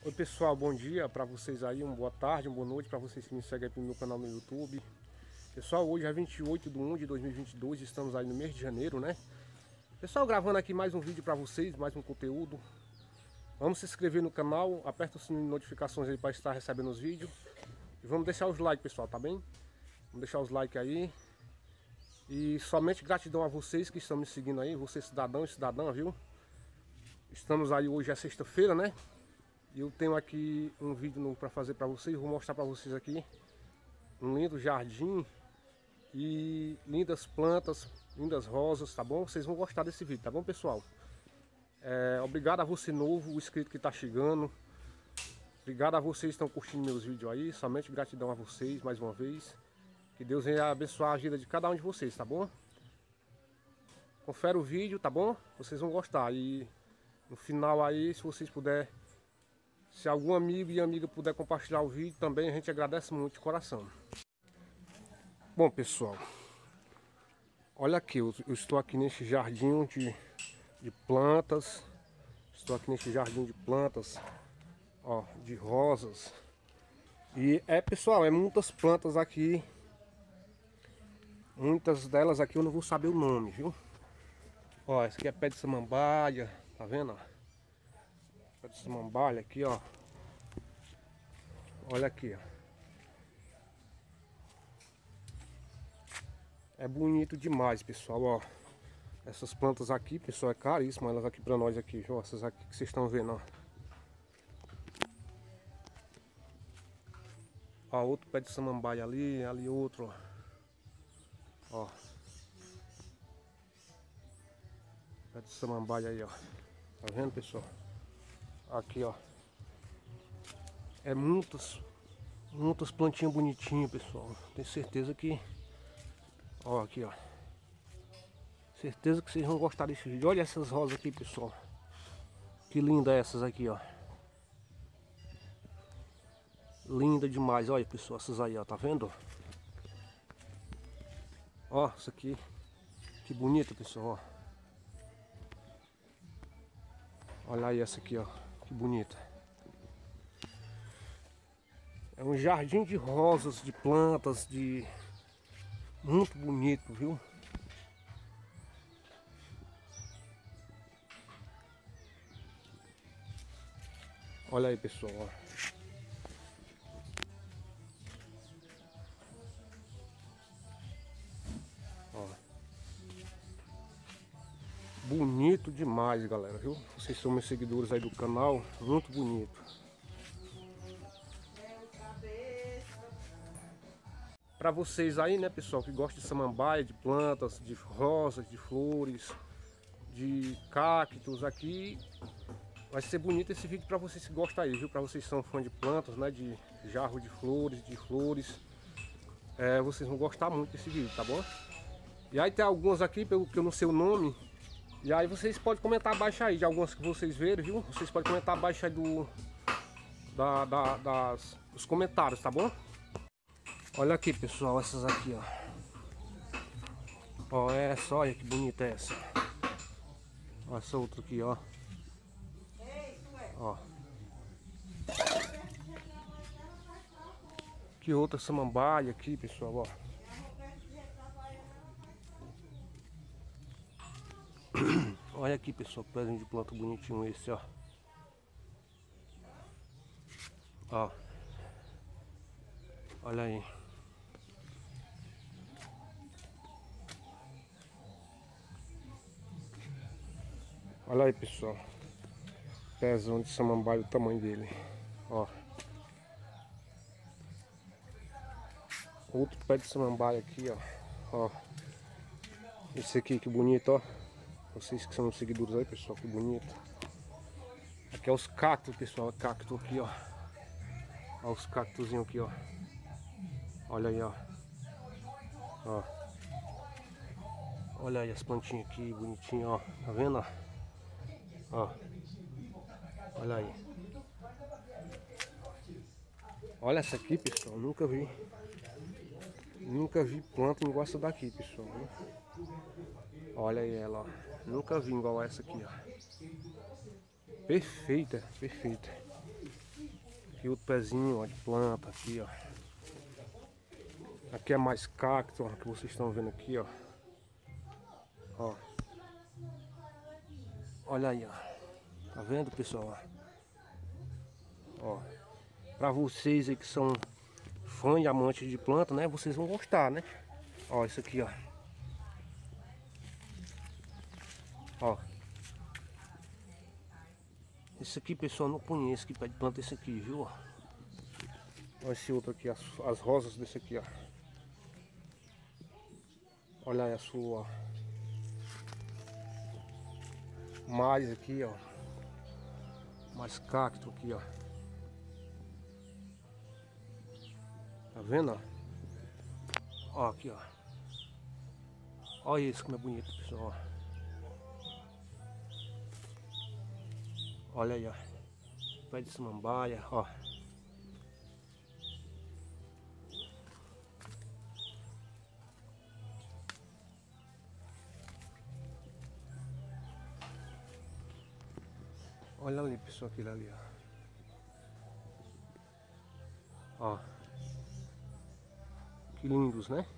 Oi pessoal, bom dia para vocês aí, uma boa tarde, uma boa noite para vocês que me seguem aqui no meu canal no YouTube. Pessoal, hoje é 28/1/2022, estamos aí no mês de janeiro, né? Pessoal, gravando aqui mais um vídeo para vocês, mais um conteúdo. Vamos se inscrever no canal, aperta o sininho de notificações aí para estar recebendo os vídeos. E vamos deixar os likes, pessoal, tá bem? Vamos deixar os likes aí. E somente gratidão a vocês que estão me seguindo aí, você cidadão e cidadã, viu? Estamos aí, hoje é sexta-feira, né? E eu tenho aqui um vídeo para fazer para vocês, vou mostrar para vocês aqui um lindo jardim e lindas plantas, lindas rosas, tá bom? Vocês vão gostar desse vídeo, tá bom, pessoal? Obrigado a você novo, o inscrito que tá chegando. Obrigado a vocês que estão curtindo meus vídeos aí, somente gratidão a vocês mais uma vez. Que Deus venha abençoar a vida de cada um de vocês, tá bom? Confere o vídeo, tá bom? Vocês vão gostar. E no final aí, se vocês puderem, se algum amigo e amiga puder compartilhar o vídeo também, a gente agradece muito de coração. Bom, pessoal, olha aqui, eu estou aqui nesse jardim de plantas. Estou aqui nesse jardim de plantas, ó, de rosas. E pessoal, muitas plantas aqui. Muitas delas aqui eu não vou saber o nome, viu? Ó, esse aqui é pé de samambaia, tá vendo? Ó? Pé de samambaia aqui, ó. Olha aqui, ó. É bonito demais, pessoal, ó. Essas plantas aqui, pessoal, é caríssimo elas aqui pra nós aqui, ó. Essas aqui que vocês estão vendo, ó. Ó, outro pé de samambaia ali, ali outro, ó. Ó. Pé de samambaia aí, ó. Tá vendo, pessoal? Aqui, ó. É muitas plantinhas bonitinhas, pessoal. Tenho certeza que... Ó, aqui, ó. Certeza que vocês vão gostar desse vídeo. Olha essas rosas aqui, pessoal. Que linda essas aqui, ó. Linda demais. Olha, pessoal, essas aí, ó. Tá vendo? Ó, isso aqui. Que bonita, pessoal, ó. Olha aí essa aqui, ó. Que bonita. É um jardim de rosas, de plantas, de... Muito bonito, viu? Olha aí, pessoal, ó. Ó. Bonito demais, galera, viu? Vocês são meus seguidores aí do canal. Muito bonito. Para vocês aí, né, pessoal, que gostam de samambaia, de plantas, de rosas, de flores, de cactos aqui, vai ser bonito esse vídeo para vocês que gostam aí, viu? Para vocês que são fã de plantas, né, de jarro de flores, vocês vão gostar muito desse vídeo, tá bom? E aí tem algumas aqui, pelo que eu não sei o nome, e aí vocês podem comentar abaixo aí de algumas que vocês verem, viu? Vocês podem comentar abaixo aí dos comentários, tá bom? Olha aqui, pessoal, essas aqui, ó. Ó, essa, olha que bonita essa. Ó, essa outra aqui, ó. Ó. Que outra samambaia aqui, pessoal, ó. Olha aqui, pessoal, que pezinho de planta bonitinho esse, ó. Ó. Olha aí. Olha aí, pessoal. Pezão de samambaia, o tamanho dele. Ó. Outro pé de samambaia aqui, ó. Ó. Esse aqui, que bonito, ó. Vocês que são seguidores aí, pessoal, que bonito. Aqui é os cactos, pessoal. Cacto aqui, ó. Olha os cactozinhos aqui, ó. Olha aí, ó. Ó. Olha aí as plantinhas aqui, bonitinho, ó. Tá vendo, ó? Ó. Olha aí. Olha essa aqui, pessoal. Nunca vi. Nunca vi planta igual essa daqui, pessoal. Olha aí ela, ó. Nunca vi igual essa aqui, ó. Perfeita, perfeita. Aqui outro pezinho, ó, de planta aqui, ó. Aqui é mais cacto, ó, que vocês estão vendo aqui, ó. Ó. Olha aí, ó. Tá vendo, pessoal? Ó. Pra vocês aí que são fã e amantes de planta, né? Vocês vão gostar, né? Ó, isso aqui, ó. Ó. Esse aqui, pessoal, eu não conheço que pé de planta esse aqui, viu? Olha esse outro aqui, as rosas desse aqui, ó. Olha aí a sua. Mais aqui, ó. Mais cacto aqui, ó. Tá vendo, ó? Ó, aqui, ó. Olha esse como é bonito, pessoal. Olha aí, ó. Pé de samambaia, ó. Olha ali, pessoal, aquilo ali, ó. Ó. Que lindos, né?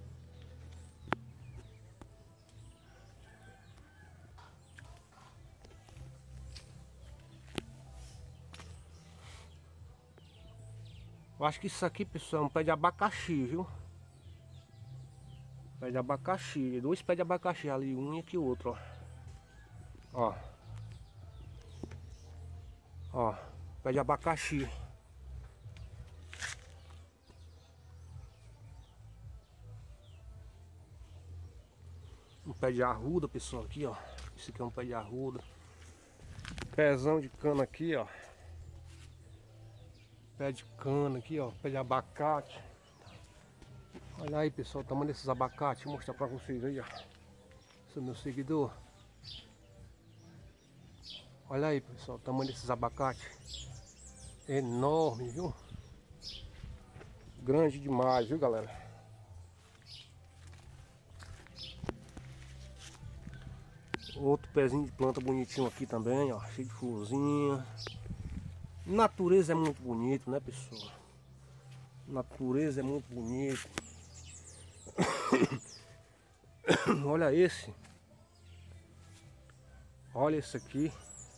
Eu acho que isso aqui, pessoal, é um pé de abacaxi, viu? Pé de abacaxi. Dois pés de abacaxi ali, um e aqui o outro, ó. Ó. Ó. Pé de abacaxi. Um pé de arruda, pessoal, aqui, ó. Esse aqui é um pé de arruda. Pezão de cana aqui, ó. Pé de cana aqui, ó. Pé de abacate. Olha aí, pessoal, o tamanho desses abacates. Vou mostrar pra vocês aí, ó. Esse é o meu seguidor. Olha aí, pessoal, o tamanho desses abacates. Enorme, viu? Grande demais, viu, galera? Outro pezinho de planta bonitinho aqui também, ó. Cheio de florzinha. Natureza é muito bonito, né, pessoal? Natureza é muito bonito. Olha esse. Olha esse aqui.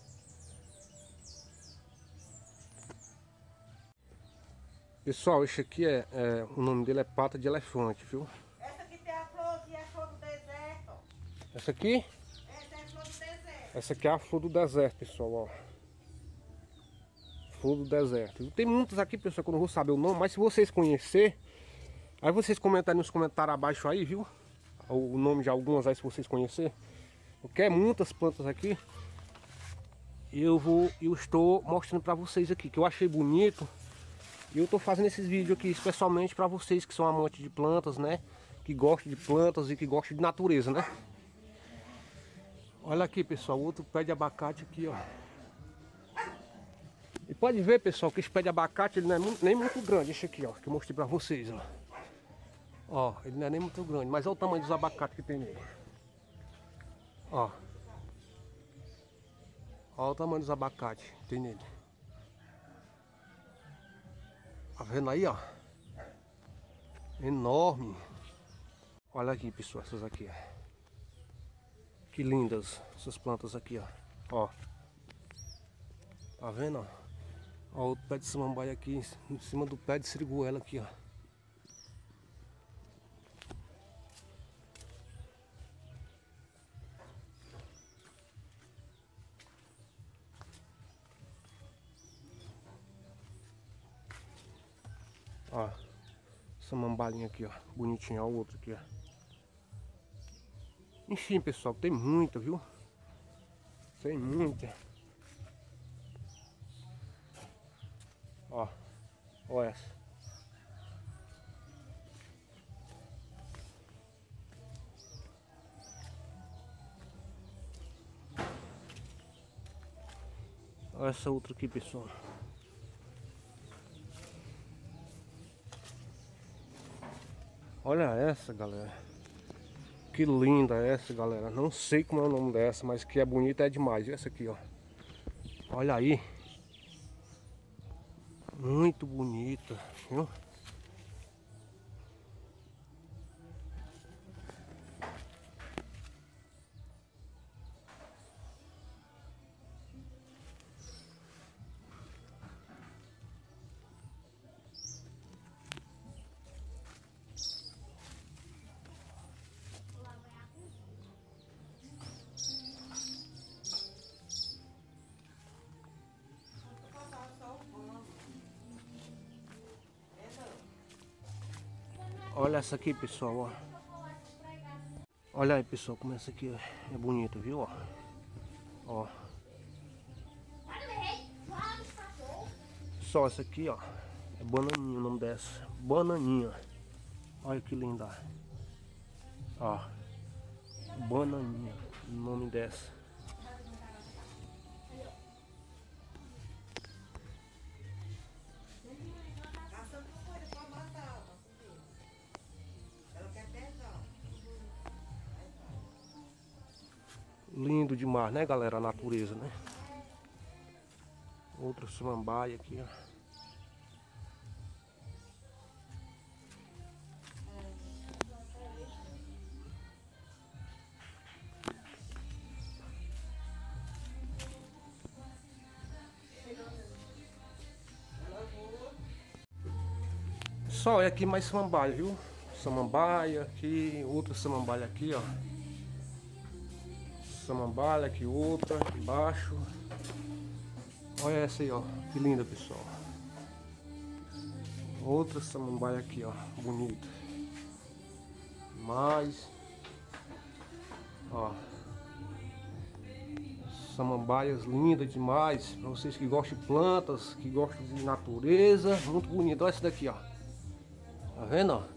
Pessoal, esse aqui o nome dele é pata de elefante, viu? Essa aqui tem a flor, que é a flor do deserto. Essa aqui? Essa é a flor do deserto. Essa aqui é a flor do deserto, pessoal, ó. Flor do deserto. Tem muitas aqui, pessoal, que eu não vou saber o nome, mas se vocês conhecer, aí vocês comentam aí nos comentários abaixo aí, viu? O nome de algumas aí, se vocês conhecer. Porque é muitas plantas aqui. Eu estou mostrando pra vocês aqui, que eu achei bonito. E eu tô fazendo esses vídeos aqui especialmente para vocês que são amantes de plantas, né? Que gostam de plantas e que gostam de natureza, né? Olha aqui, pessoal, outro pé de abacate aqui, ó. E pode ver, pessoal, que esse pé de abacate ele não é nem muito grande, esse aqui, ó, que eu mostrei para vocês, ó. Ó, ele não é nem muito grande, mas olha o tamanho dos abacates que tem nele. Ó. Olha o tamanho dos abacates que tem nele. Tá vendo aí, ó? Enorme. Olha aqui, pessoal, essas aqui, ó. Que lindas essas plantas aqui, ó. Ó. Tá vendo, ó? Ó, outro pé de samambaia aqui em cima do pé de siriguela aqui, ó. Ó, samambalinha aqui, ó, bonitinho, ó, o outro aqui, ó. Enfim, pessoal, tem muita, viu? Tem muita. Ó, olha essa. Olha essa outra aqui, pessoal. Olha essa, galera. Que linda essa, galera. Não sei como é o nome dessa, mas que é bonita é demais. E essa aqui, ó. Olha aí. Muito bonita, viu? Olha essa aqui, pessoal, ó. Olha aí, pessoal, como essa aqui é bonita, viu, ó. Ó. Só essa aqui, ó. É bananinha o nome dessa. Bananinha. Olha que linda. Ó. Bananinha, o nome dessa. Lindo demais, né, galera? A natureza, né? Outra samambaia aqui, ó. Só é aqui mais samambaia, viu? Samambaia aqui, outra samambaia aqui, ó. Samambaia aqui, outra embaixo. Olha essa aí, ó. Que linda, pessoal. Outra samambaia aqui, ó. Bonita. Mais. Ó. Samambaias lindas demais. Para vocês que gostam de plantas, que gostam de natureza. Muito bonito. Olha essa daqui, ó. Tá vendo, ó?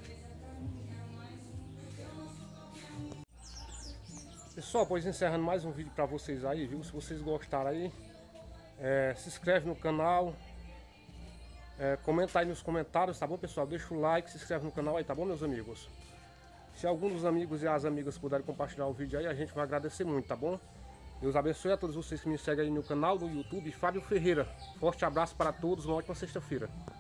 Pessoal, pois encerrando mais um vídeo para vocês aí, viu? Se vocês gostaram aí, se inscreve no canal, comenta aí nos comentários, tá bom, pessoal? Deixa o like, se inscreve no canal aí, tá bom, meus amigos? Se algum dos amigos e as amigas puderem compartilhar o vídeo aí, a gente vai agradecer muito, tá bom? Deus abençoe a todos vocês que me seguem aí no canal do YouTube, Fábio Ferreira. Forte abraço para todos, uma ótima sexta-feira.